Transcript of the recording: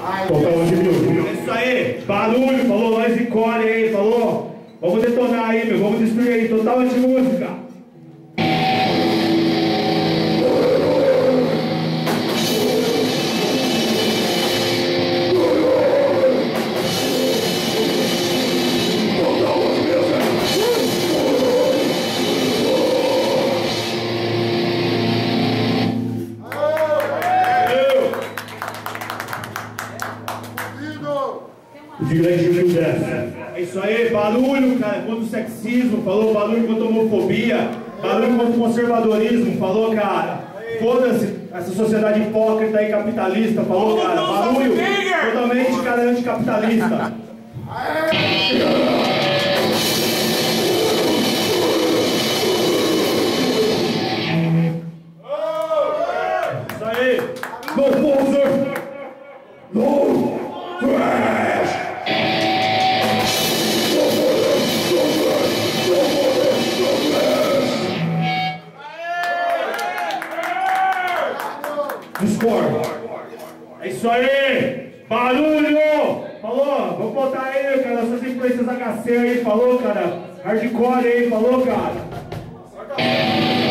Total 11 mil. É isso aí. Barulho, falou, nós encolhe aí, falou. Vamos detonar aí, meu. Vamos destruir aí. Total anti-música. É isso aí, barulho, cara, contra o sexismo, falou, barulho contra a homofobia, barulho contra o conservadorismo, falou, cara, foda-se essa sociedade hipócrita e capitalista, falou, cara, barulho totalmente, cara, anticapitalista. Isso aí, no poser, no trash. Discord. É isso aí! Barulho! Falou? Vamos botar aí, cara, essas influências HC aí, falou, cara? Hardcore aí, falou, cara?